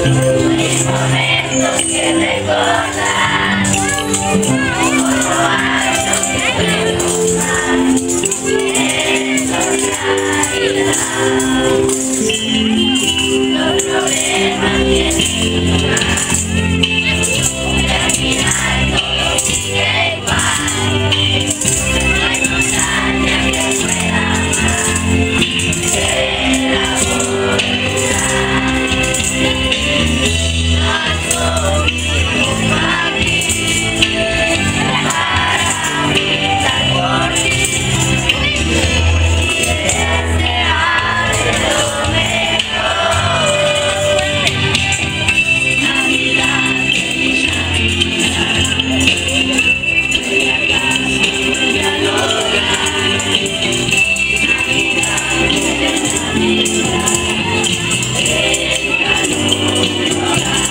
Momentos que recordar, solo algo que preguntar, eso es realidad. Los problemas tienen lugar, y al final todo sigue igual. No hay montaña que pueda más que la voluntad. No tuvimos para brindar por ti y desearé lo mejor. Navidad de mi Navidad, vuelve a casa, vuelve al hogar. Navidad de Navidad, el calor hogar.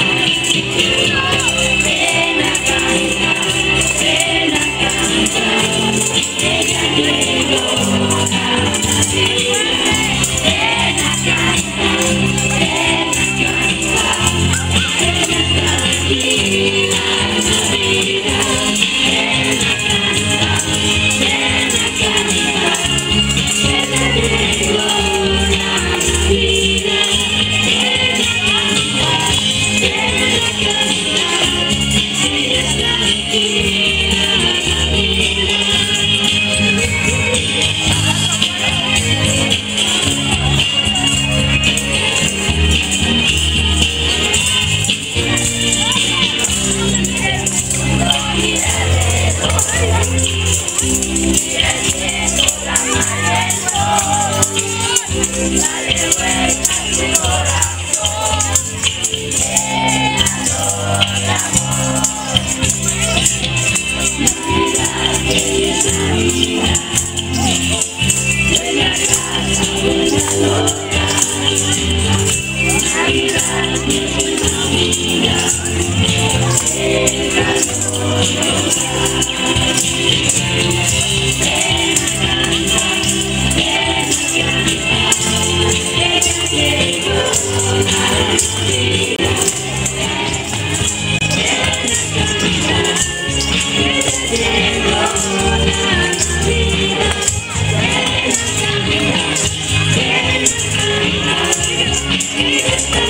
Ven a cantar, ven a cantar, ella llegó a Navidad. Ven a cantar, ven a cantar, ella tranquila Navidad. Ven a cantar, ven a cantar, ella llegó a Navidad. Ven a cantar, ven a cantar, ella tranquila Navidad. Dale vuelta a tu corazón, llénalo de amor. Navidad, querida Navidad, vuelve a casa, vuelve al hogar. Navidad, querida Navidad, el calor del hogar. Ven a cantar, ven a cantar, ella llegó a Navidad. Ven a cantar, ella llegó a Navidad. Ven a cantar, ven a cantar, ella